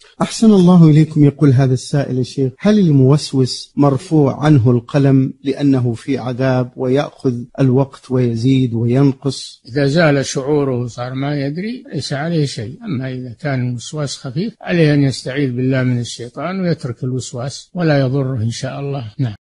أحسن الله إليكم. يقول هذا السائل: يا شيخ، هل الموسوس مرفوع عنه القلم لأنه في عذاب ويأخذ الوقت ويزيد وينقص؟ إذا زال شعوره وصار ما يدري ليس عليه شيء. أما إذا كان الوسواس خفيف عليه أن يستعيذ بالله من الشيطان ويترك الوسواس ولا يضره إن شاء الله. نعم.